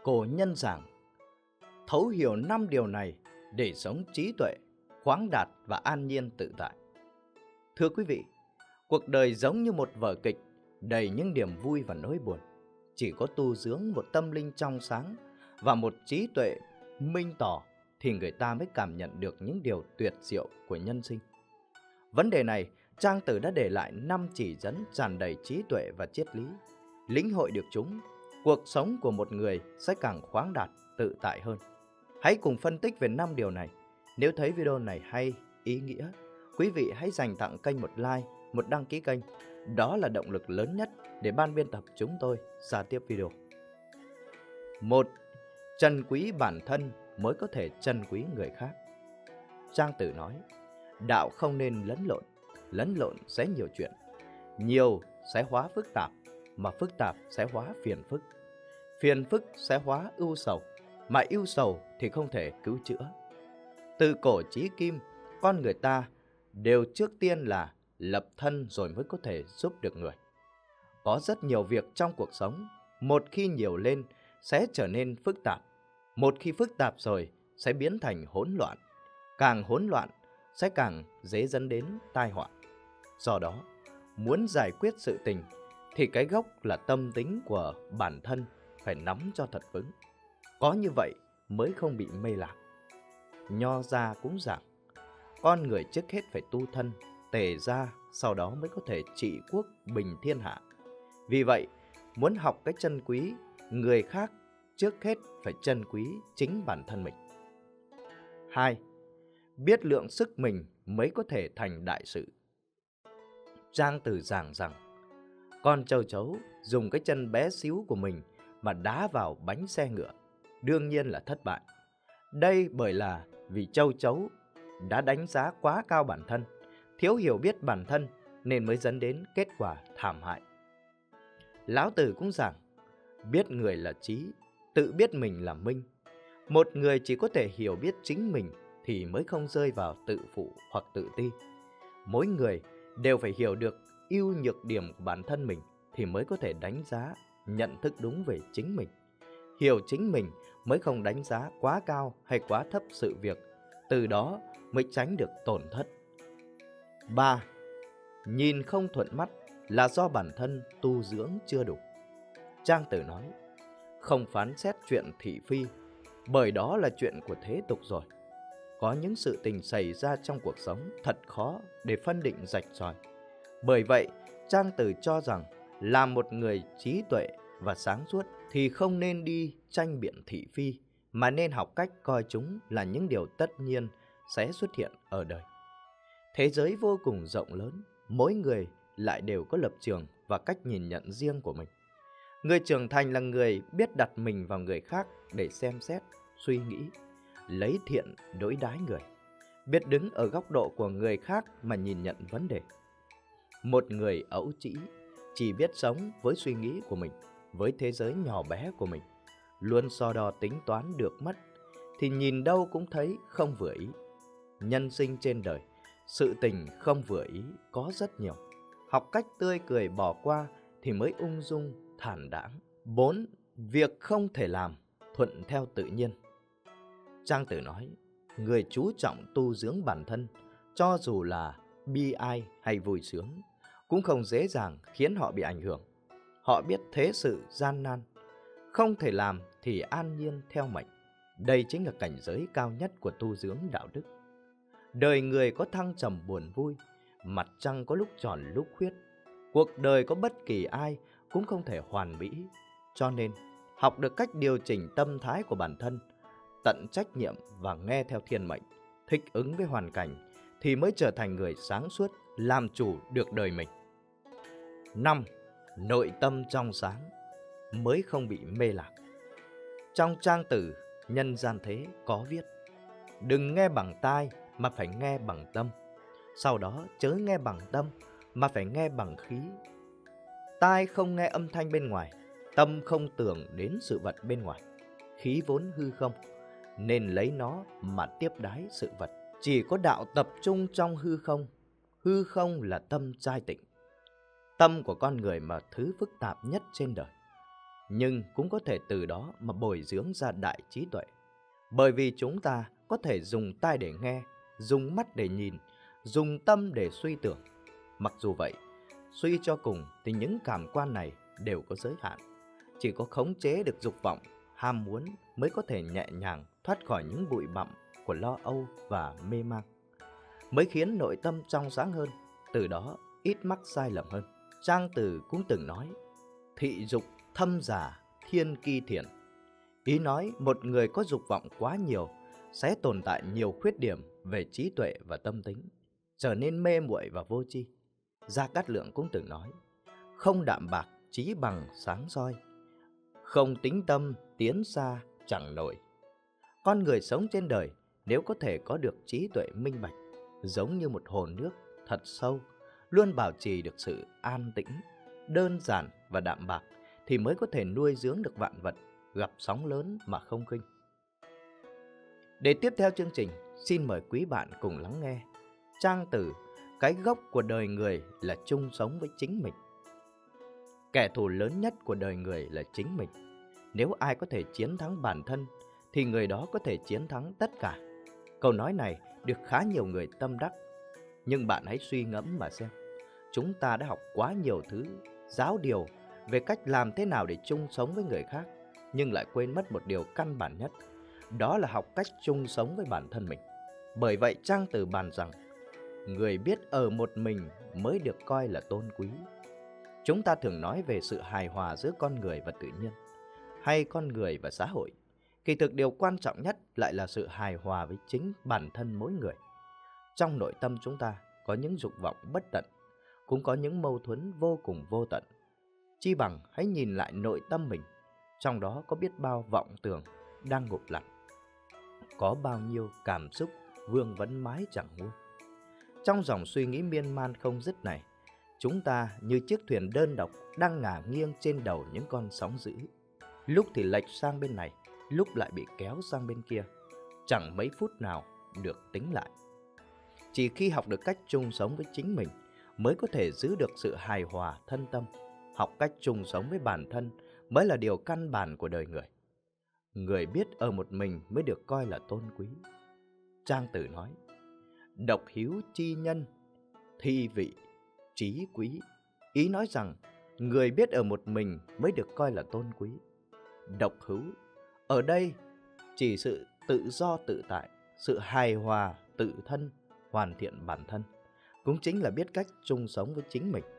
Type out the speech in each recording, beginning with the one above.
Cổ nhân giảng, thấu hiểu 5 điều này để sống trí tuệ, khoáng đạt và an nhiên tự tại. Thưa quý vị, cuộc đời giống như một vở kịch đầy những niềm vui và nỗi buồn. Chỉ có tu dưỡng một tâm linh trong sáng và một trí tuệ minh tỏ thì người ta mới cảm nhận được những điều tuyệt diệu của nhân sinh. Vấn đề này, Trang Tử đã để lại 5 chỉ dẫn tràn đầy trí tuệ và triết lý. Lĩnh hội được chúng, cuộc sống của một người sẽ càng khoáng đạt, tự tại hơn. Hãy cùng phân tích về 5 điều này. Nếu thấy video này hay, ý nghĩa, quý vị hãy dành tặng kênh một like, một đăng ký kênh. Đó là động lực lớn nhất để ban biên tập chúng tôi ra tiếp video. 1. Trân quý bản thân mới có thể trân quý người khác. Trang Tử nói, đạo không nên lẫn lộn sẽ nhiều chuyện. Nhiều sẽ hóa phức tạp, mà phức tạp sẽ hóa phiền phức sẽ hóa ưu sầu, mà ưu sầu thì không thể cứu chữa. Từ cổ chí kim, con người ta đều trước tiên là lập thân rồi mới có thể giúp được người. Có rất nhiều việc trong cuộc sống, một khi nhiều lên sẽ trở nên phức tạp. Một khi phức tạp rồi sẽ biến thành hỗn loạn. Càng hỗn loạn sẽ càng dễ dẫn đến tai họa. Do đó, muốn giải quyết sự tình thì cái gốc là tâm tính của bản thân phải nắm cho thật vững. Có như vậy mới không bị mê lạc. Nho gia cũng giảng, con người trước hết phải tu thân, tề gia, sau đó mới có thể trị quốc bình thiên hạ. Vì vậy, muốn học cái trân quý người khác, trước hết phải trân quý chính bản thân mình. 2. Biết lượng sức mình mới có thể thành đại sự. Trang Tử giảng rằng, con châu chấu dùng cái chân bé xíu của mình mà đá vào bánh xe ngựa, đương nhiên là thất bại. Đây bởi là vì châu chấu đã đánh giá quá cao bản thân, thiếu hiểu biết bản thân nên mới dẫn đến kết quả thảm hại. Lão Tử cũng giảng, biết người là trí, tự biết mình là minh. Một người chỉ có thể hiểu biết chính mình thì mới không rơi vào tự phụ hoặc tự ti. Mỗi người đều phải hiểu được ưu nhược điểm của bản thân mình thì mới có thể đánh giá, nhận thức đúng về chính mình. Hiểu chính mình mới không đánh giá quá cao hay quá thấp sự việc, từ đó mới tránh được tổn thất. 3. Nhìn không thuận mắt là do bản thân tu dưỡng chưa đủ. Trang Tử nói, không phán xét chuyện thị phi, bởi đó là chuyện của thế tục rồi. Có những sự tình xảy ra trong cuộc sống thật khó để phân định rạch ròi. Bởi vậy, Trang Tử cho rằng, là một người trí tuệ và sáng suốt thì không nên đi tranh biện thị phi, mà nên học cách coi chúng là những điều tất nhiên sẽ xuất hiện ở đời. Thế giới vô cùng rộng lớn, mỗi người lại đều có lập trường và cách nhìn nhận riêng của mình. Người trưởng thành là người biết đặt mình vào người khác để xem xét, suy nghĩ, lấy thiện đối đãi người, biết đứng ở góc độ của người khác mà nhìn nhận vấn đề. Một người ấu trĩ chỉ biết sống với suy nghĩ của mình, với thế giới nhỏ bé của mình, luôn so đo tính toán được mất, thì nhìn đâu cũng thấy không vừa ý. Nhân sinh trên đời, sự tình không vừa ý có rất nhiều. Học cách tươi cười bỏ qua thì mới ung dung, thản đáng. 4. Việc không thể làm, thuận theo tự nhiên. Trang Tử nói, người chú trọng tu dưỡng bản thân, cho dù là bi ai hay vui sướng, cũng không dễ dàng khiến họ bị ảnh hưởng. Họ biết thế sự gian nan, không thể làm thì an nhiên theo mệnh. Đây chính là cảnh giới cao nhất của tu dưỡng đạo đức. Đời người có thăng trầm buồn vui, mặt trăng có lúc tròn lúc khuyết. Cuộc đời có bất kỳ ai cũng không thể hoàn mỹ. Cho nên, học được cách điều chỉnh tâm thái của bản thân, tận trách nhiệm và nghe theo thiên mệnh, thích ứng với hoàn cảnh thì mới trở thành người sáng suốt, làm chủ được đời mình. 5. Nội tâm trong sáng mới không bị mê lạc. Trong Trang Tử Nhân gian thế có viết, đừng nghe bằng tai mà phải nghe bằng tâm, sau đó chớ nghe bằng tâm mà phải nghe bằng khí. Tai không nghe âm thanh bên ngoài, tâm không tưởng đến sự vật bên ngoài. Khí vốn hư không, nên lấy nó mà tiếp đái sự vật. Chỉ có đạo tập trung trong hư không là tâm trai tịnh. Tâm của con người mà thứ phức tạp nhất trên đời. nhưng cũng có thể từ đó mà bồi dưỡng ra đại trí tuệ. Bởi vì chúng ta có thể dùng tai để nghe, dùng mắt để nhìn, dùng tâm để suy tưởng. Mặc dù vậy, suy cho cùng thì những cảm quan này đều có giới hạn. Chỉ có khống chế được dục vọng, ham muốn mới có thể nhẹ nhàng thoát khỏi những bụi bặm của lo âu và mê mang, mới khiến nội tâm trong sáng hơn, từ đó ít mắc sai lầm hơn. Trang Tử cũng từng nói, thị dục thâm giả thiên ki thiện. Ý nói một người có dục vọng quá nhiều sẽ tồn tại nhiều khuyết điểm về trí tuệ và tâm tính, trở nên mê muội và vô tri. Gia Cát Lượng cũng từng nói, không đạm bạc trí bằng sáng soi, không tính tâm tiến xa chẳng nổi. Con người sống trên đời nếu có thể có được trí tuệ minh bạch, giống như một hồ nước thật sâu, luôn bảo trì được sự an tĩnh, đơn giản và đạm bạc, thì mới có thể nuôi dưỡng được vạn vật, gặp sóng lớn mà không khinh. Để tiếp theo chương trình, xin mời quý bạn cùng lắng nghe Trang Tử, cái gốc của đời người là chung sống với chính mình. Kẻ thù lớn nhất của đời người là chính mình. Nếu ai có thể chiến thắng bản thân, thì người đó có thể chiến thắng tất cả. Câu nói này được khá nhiều người tâm đắc. Nhưng bạn hãy suy ngẫm mà xem. Chúng ta đã học quá nhiều thứ, giáo điều về cách làm thế nào để chung sống với người khác, nhưng lại quên mất một điều căn bản nhất. Đó là học cách chung sống với bản thân mình. Bởi vậy Trang Tử bàn rằng, người biết ở một mình mới được coi là tôn quý. Chúng ta thường nói về sự hài hòa giữa con người và tự nhiên, hay con người và xã hội. Kỳ thực điều quan trọng nhất lại là sự hài hòa với chính bản thân mỗi người. Trong nội tâm chúng ta có những dục vọng bất tận, cũng có những mâu thuẫn vô cùng vô tận. Chi bằng hãy nhìn lại nội tâm mình, trong đó có biết bao vọng tưởng đang ngục lặng, có bao nhiêu cảm xúc vương vấn mãi chẳng nguôi. Trong dòng suy nghĩ miên man không dứt này, chúng ta như chiếc thuyền đơn độc đang ngả nghiêng trên đầu những con sóng dữ. Lúc thì lệch sang bên này, lúc lại bị kéo sang bên kia, chẳng mấy phút nào được tính lại. Chỉ khi học được cách chung sống với chính mình mới có thể giữ được sự hài hòa thân tâm. Học cách chung sống với bản thân mới là điều căn bản của đời người. Người biết ở một mình mới được coi là tôn quý. Trang Tử nói, độc hiếu chi nhân, thi vị, trí quý. Ý nói rằng, người biết ở một mình mới được coi là tôn quý. Độc hữu, ở đây chỉ sự tự do tự tại, sự hài hòa tự thân, hoàn thiện bản thân, cũng chính là biết cách chung sống với chính mình.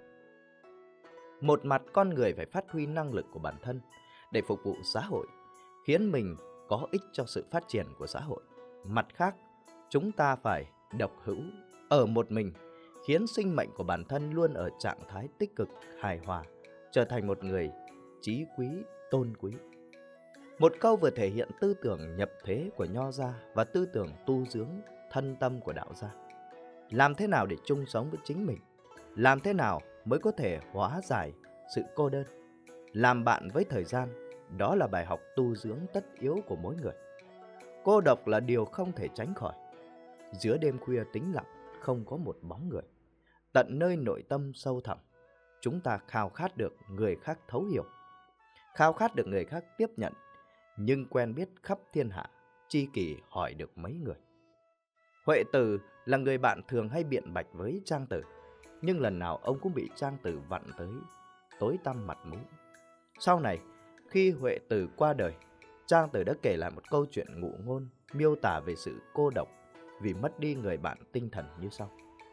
Một mặt con người phải phát huy năng lực của bản thân để phục vụ xã hội, khiến mình có ích cho sự phát triển của xã hội. Mặt khác, chúng ta phải độc hữu, ở một mình, khiến sinh mệnh của bản thân luôn ở trạng thái tích cực, hài hòa, trở thành một người trí quý, tôn quý. Một câu vừa thể hiện tư tưởng nhập thế của Nho gia và tư tưởng tu dưỡng thân tâm của đạo gia. Làm thế nào để chung sống với chính mình? Làm thế nào mới có thể hóa giải sự cô đơn? Làm bạn với thời gian, đó là bài học tu dưỡng tất yếu của mỗi người. Cô độc là điều không thể tránh khỏi. Giữa đêm khuya tĩnh lặng, không có một bóng người. Tận nơi nội tâm sâu thẳm, chúng ta khao khát được người khác thấu hiểu, khao khát được người khác tiếp nhận, nhưng quen biết khắp thiên hạ, chi kỷ hỏi được mấy người. Huệ Từ là người bạn thường hay biện bạch với Trang Tử, nhưng lần nào ông cũng bị Trang Tử vặn tới tối tăm mặt mũi. Sau này, khi Huệ Từ qua đời, Trang Tử đã kể lại một câu chuyện ngụ ngôn miêu tả về sự cô độc vì mất đi người bạn tinh thần như sau.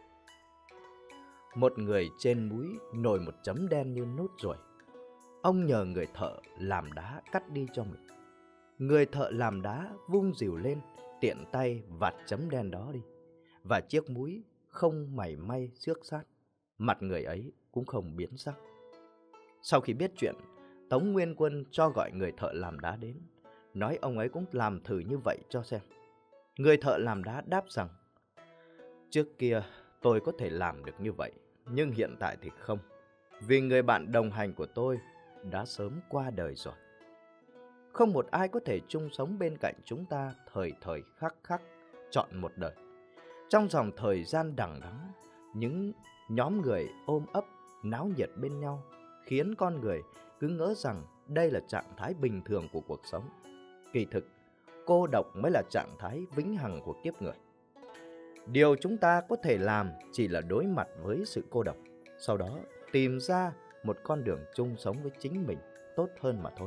Một người trên mũi nổi một chấm đen như nốt ruồi. Ông nhờ người thợ làm đá cắt đi cho mình. Người thợ làm đá vung rìu lên, tiện tay vạt chấm đen đó đi, và chiếc mũi không mảy may xước sát, mặt người ấy cũng không biến sắc. Sau khi biết chuyện, Tống Nguyên Quân cho gọi người thợ làm đá đến, nói ông ấy cũng làm thử như vậy cho xem. Người thợ làm đá đáp rằng, trước kia tôi có thể làm được như vậy, nhưng hiện tại thì không, vì người bạn đồng hành của tôi đã sớm qua đời rồi. Không một ai có thể chung sống bên cạnh chúng ta thời thời khắc khắc, trọn một đời. Trong dòng thời gian đằng đẵng, những nhóm người ôm ấp, náo nhiệt bên nhau, khiến con người cứ ngỡ rằng đây là trạng thái bình thường của cuộc sống. Kỳ thực, cô độc mới là trạng thái vĩnh hằng của kiếp người. Điều chúng ta có thể làm chỉ là đối mặt với sự cô độc, sau đó tìm ra một con đường chung sống với chính mình tốt hơn mà thôi.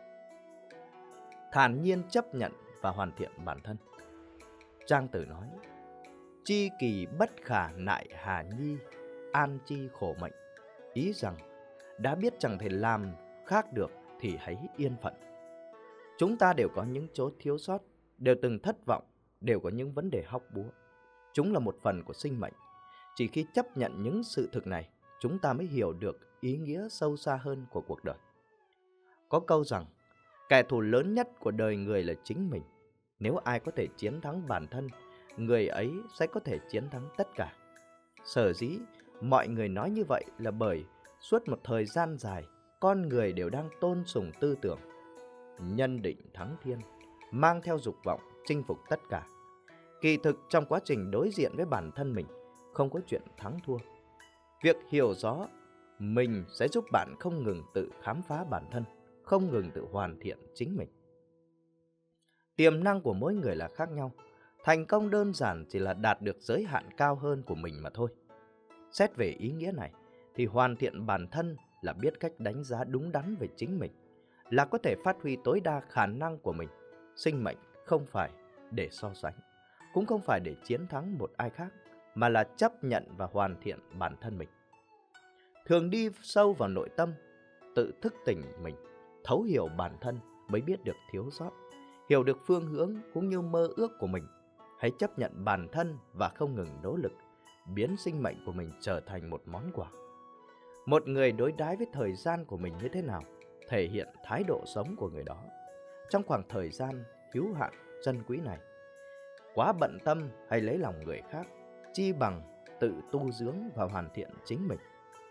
Thản nhiên chấp nhận và hoàn thiện bản thân. Trang Tử nói: chi kỳ bất khả nại hà nhi, an chi khổ mệnh. Ý rằng đã biết chẳng thể làm khác được thì hãy yên phận. Chúng ta đều có những chỗ thiếu sót, đều từng thất vọng, đều có những vấn đề hóc búa. Chúng là một phần của sinh mệnh. Chỉ khi chấp nhận những sự thực này, chúng ta mới hiểu được ý nghĩa sâu xa hơn của cuộc đời. Có câu rằng, kẻ thù lớn nhất của đời người là chính mình. Nếu ai có thể chiến thắng bản thân, người ấy sẽ có thể chiến thắng tất cả. Sở dĩ mọi người nói như vậy là bởi suốt một thời gian dài, con người đều đang tôn sùng tư tưởng nhân định thắng thiên, mang theo dục vọng chinh phục tất cả. Kỳ thực trong quá trình đối diện với bản thân mình, không có chuyện thắng thua. Việc hiểu rõ mình sẽ giúp bạn không ngừng tự khám phá bản thân, không ngừng tự hoàn thiện chính mình. Tiềm năng của mỗi người là khác nhau. Thành công đơn giản chỉ là đạt được giới hạn cao hơn của mình mà thôi. Xét về ý nghĩa này, thì hoàn thiện bản thân là biết cách đánh giá đúng đắn về chính mình, là có thể phát huy tối đa khả năng của mình. Sinh mệnh không phải để so sánh, cũng không phải để chiến thắng một ai khác, mà là chấp nhận và hoàn thiện bản thân mình. Thường đi sâu vào nội tâm, tự thức tỉnh mình, thấu hiểu bản thân mới biết được thiếu sót, hiểu được phương hướng cũng như mơ ước của mình. Hãy chấp nhận bản thân và không ngừng nỗ lực, biến sinh mệnh của mình trở thành một món quà. Một người đối đãi với thời gian của mình như thế nào, thể hiện thái độ sống của người đó. Trong khoảng thời gian hữu hạn trân quý này, quá bận tâm hay lấy lòng người khác, chi bằng tự tu dưỡng và hoàn thiện chính mình.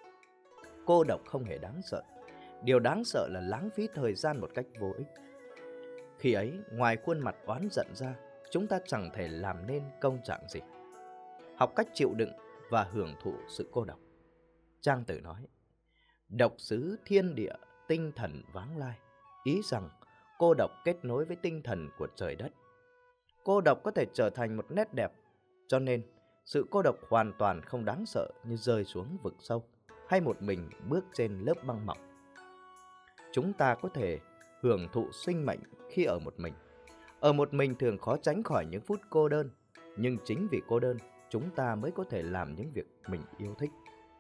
Cô độc không hề đáng sợ. Điều đáng sợ là lãng phí thời gian một cách vô ích. Khi ấy, ngoài khuôn mặt oán giận ra, chúng ta chẳng thể làm nên công trạng gì. Học cách chịu đựng và hưởng thụ sự cô độc. Trang Tử nói: độc xứ thiên địa, tinh thần váng lai. Ý rằng cô độc kết nối với tinh thần của trời đất. Cô độc có thể trở thành một nét đẹp, cho nên sự cô độc hoàn toàn không đáng sợ như rơi xuống vực sâu hay một mình bước trên lớp băng mỏng. Chúng ta có thể hưởng thụ sinh mệnh khi ở một mình. Ở một mình thường khó tránh khỏi những phút cô đơn, nhưng chính vì cô đơn, chúng ta mới có thể làm những việc mình yêu thích.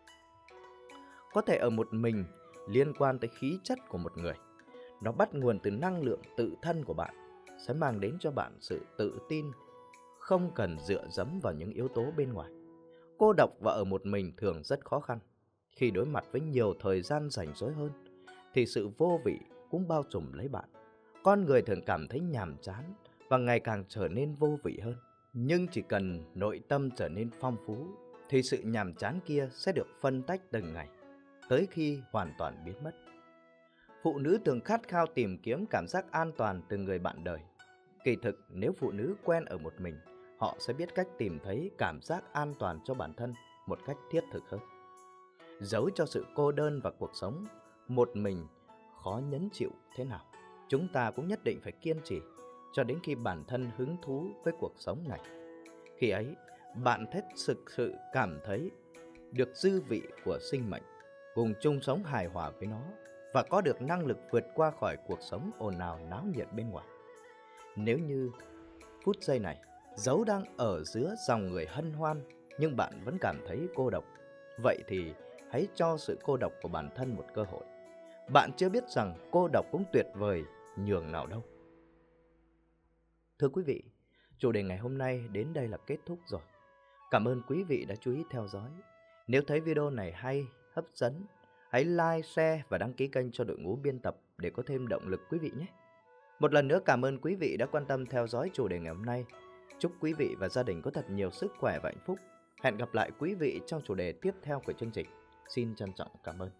Có thể ở một mình liên quan tới khí chất của một người. Nó bắt nguồn từ năng lượng tự thân của bạn, sẽ mang đến cho bạn sự tự tin, không cần dựa dẫm vào những yếu tố bên ngoài. Cô độc và ở một mình thường rất khó khăn. Khi đối mặt với nhiều thời gian rảnh rỗi hơn, thì sự vô vị cũng bao trùm lấy bạn. Con người thường cảm thấy nhàm chán và ngày càng trở nên vô vị hơn. Nhưng chỉ cần nội tâm trở nên phong phú, thì sự nhàm chán kia sẽ được phân tách từng ngày, tới khi hoàn toàn biến mất. Phụ nữ thường khát khao tìm kiếm cảm giác an toàn từ người bạn đời. Kỳ thực, nếu phụ nữ quen ở một mình, họ sẽ biết cách tìm thấy cảm giác an toàn cho bản thân một cách thiết thực hơn. Giấu cho sự cô đơn và cuộc sống một mình khó nhẫn chịu thế nào, chúng ta cũng nhất định phải kiên trì cho đến khi bản thân hứng thú với cuộc sống này. Khi ấy, bạn hết thực sự cảm thấy được dư vị của sinh mệnh, cùng chung sống hài hòa với nó và có được năng lực vượt qua khỏi cuộc sống ồn ào náo nhiệt bên ngoài. Nếu như phút giây này, dấu đang ở giữa dòng người hân hoan nhưng bạn vẫn cảm thấy cô độc, vậy thì hãy cho sự cô độc của bản thân một cơ hội. Bạn chưa biết rằng cô độc cũng tuyệt vời nhường nào đâu. Thưa quý vị, chủ đề ngày hôm nay đến đây là kết thúc rồi. Cảm ơn quý vị đã chú ý theo dõi. Nếu thấy video này hay, hấp dẫn, hãy like, share và đăng ký kênh cho đội ngũ biên tập để có thêm động lực quý vị nhé. Một lần nữa cảm ơn quý vị đã quan tâm theo dõi chủ đề ngày hôm nay. Chúc quý vị và gia đình có thật nhiều sức khỏe và hạnh phúc. Hẹn gặp lại quý vị trong chủ đề tiếp theo của chương trình. Xin trân trọng cảm ơn.